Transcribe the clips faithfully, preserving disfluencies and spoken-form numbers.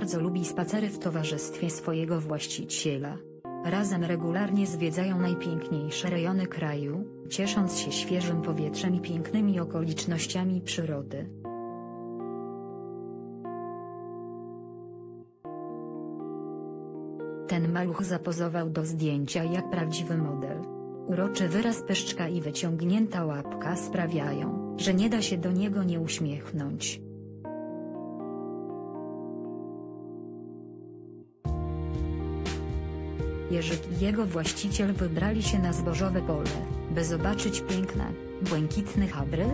bardzo lubi spacery w towarzystwie swojego właściciela. Razem regularnie zwiedzają najpiękniejsze rejony kraju, ciesząc się świeżym powietrzem i pięknymi okolicznościami przyrody. Ten maluch zapozował do zdjęcia jak prawdziwy model. Uroczy wyraz pyszczka i wyciągnięta łapka sprawiają, że nie da się do niego nie uśmiechnąć. Jerzyk i jego właściciel wybrali się na zbożowe pole, by zobaczyć piękne, błękitne chabry.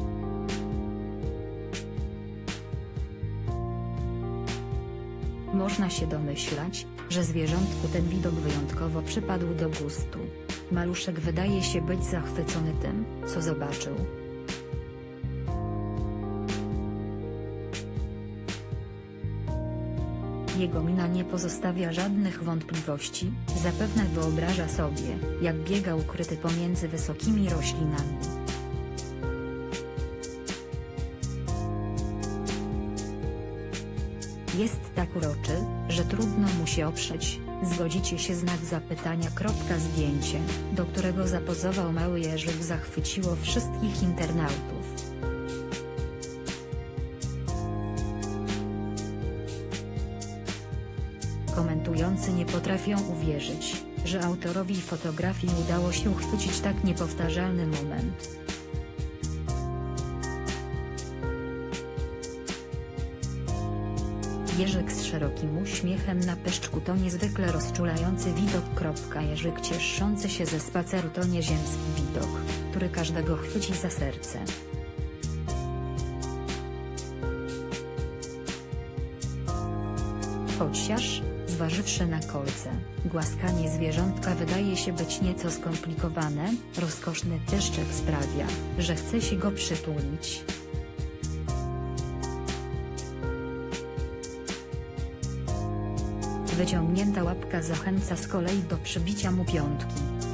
Można się domyślać, że zwierzątku ten widok wyjątkowo przypadł do gustu. Maluszek wydaje się być zachwycony tym, co zobaczył. Jego mina nie pozostawia żadnych wątpliwości, zapewne wyobraża sobie, jak biega ukryty pomiędzy wysokimi roślinami. Jest tak uroczy, że trudno mu się oprzeć. Zgodzicie się? Znak zapytania. Zdjęcie, do którego zapozował mały Jerzyk, zachwyciło wszystkich internautów. Komentujący nie potrafią uwierzyć, że autorowi fotografii udało się uchwycić tak niepowtarzalny moment. Jerzyk z szerokim uśmiechem na pyszczku to niezwykle rozczulający widok. Jerzyk cieszący się ze spaceru to nieziemski widok, który każdego chwyci za serce. Chociaż, zważywszy na kolce, głaskanie zwierzątka wydaje się być nieco skomplikowane, rozkoszny pyszczek sprawia, że chce się go przytulić. Wyciągnięta łapka zachęca z kolei do przybicia mu piątki.